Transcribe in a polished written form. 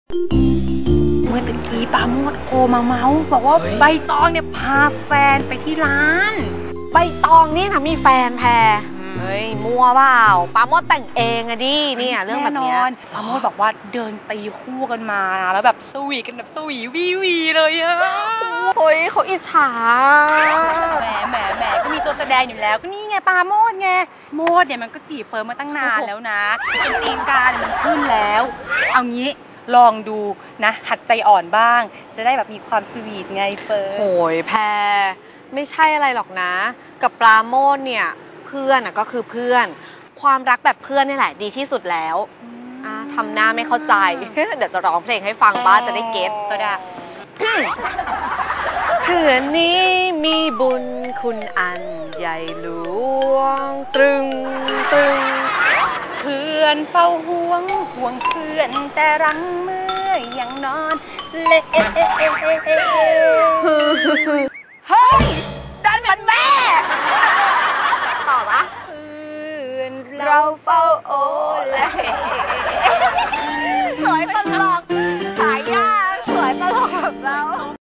เมื่อตะกี้ปาโมดโทรมาเมาส์บอกว่าใบตองเนี่ยพาแฟนไปที่ร้านใบตองนี่นะมีแฟนแพรเฮ้ยมั่วเปล่าปาโมดแต่งเองอะดิเนี่ยเรื่องแบบนี้ปาโมดบอกว่าเดินตีคู่กันมาแล้วแบบสวีกันแบบสวีวีเลยอะโอ้ยเขาอิจฉาแหมก็มีตัวแสดงอยู่แล้วก็นี่ไงปาโมดไงโมดเนี่ยมันก็จีบเฟิร์มมาตั้งนานแล้วนะจนตีนกาเนี่ยมันขึ้นแล้วเอางี้ลองดูนะหัดใจอ่อนบ้างจะได้แบบมีความสวีทไงเฟิร์มโอ้ยแพรไม่ใช่อะไรหรอกนะกับปราโมทเนี่ยเพื่อนก็คือเพื่อนความรักแบบเพื่อนนี่แหละดีที่สุดแล้วทำหน้าไม่เข้าใจ เดี๋ยวจะร้องเพลงให้ฟังบ้างจะได้เก็ตก็ได้เพื่อนนี้มีบุญคุณอันใหญ่หลวงตรึงเพื่อนเฝ้าห่วงเพื่อนแต่รังเมื่อยังนอนเละเฮ้ยดันมันแม่ต่อปะเพื่อนเราเฝ้าโอและ